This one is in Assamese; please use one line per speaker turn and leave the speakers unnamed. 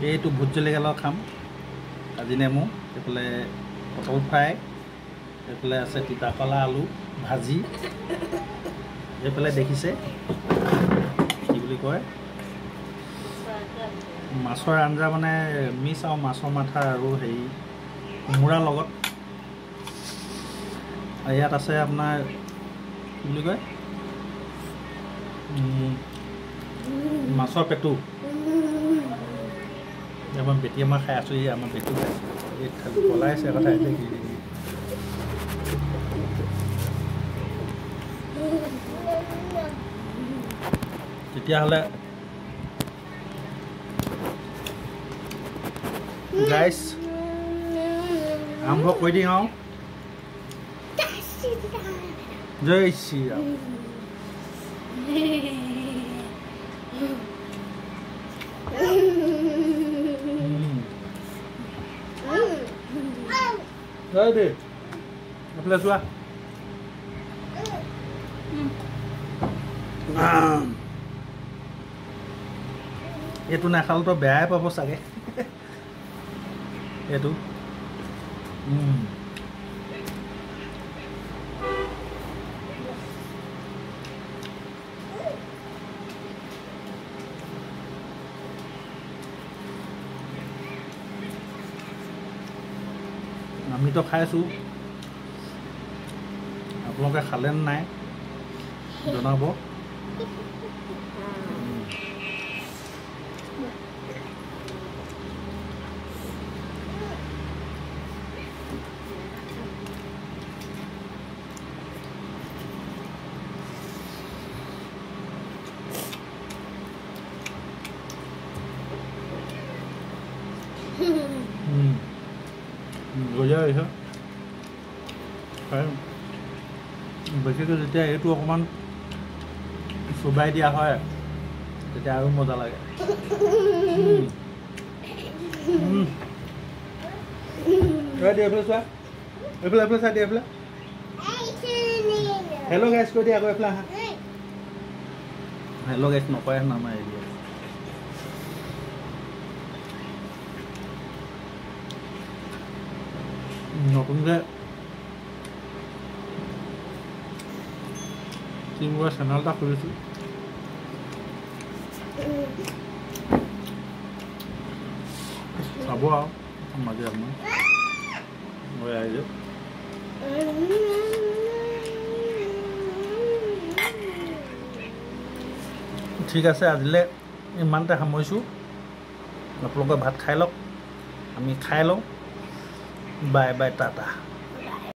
এইটো ভোট জলকীয়া লগত খাম কাজি নেমু এইফালে পটল ফ্ৰাই এইফালে আছে তিতাকলা আলু ভাজি এইফালে দেখিছে কি বুলি কয় মাছৰ আঞ্জা মানে মিছ আৰু মাছৰ মাথা আৰু হেৰি কোমোৰাৰ লগত আৰু ইয়াত আছে আপোনাৰ কি বুলি কয় মাছৰ পেটু আমাৰ বেটি আমাৰ খাই আছোঁ এই আমাৰ পেটু খাইছোঁ এই খালি পলাইছে কথা এতিয়া কি তেতিয়াহ'লে গাইজ আৰম্ভ কৰি দিওঁ আৰু জয় শ্ৰীৰাম জয় দে এইফালে চোৱা এইটো নাখালেতো বেয়াই পাব চাগে এইটো আমিতো খাইছোঁ আপোনালোকে খালে নাই জনাব গজা হৈছে বেছিকৈ যেতিয়া এইটো অকণমান চুবাই দিয়া হয় তেতিয়া আৰু মজা লাগে এইফালে চোৱা এইফালে এইফালে চাই দিয়া এইফালে হেল্ল' গাইজ কৈ দিয়া আকৌ এইফালে আহা হেল্ল' গাইজ নকয় নামাৰ এৰিয়া নতুনকৈ চিমুৰা চেনেল এটা খুলিছোঁ চাব আৰু মাজে আপোনাৰ মই আহিছোঁ ঠিক আছে আজিলৈ ইমানতে সামৰিছোঁ আপোনালোকে ভাত খাই লওক আমি খাই লওঁ বাই বাই টাটা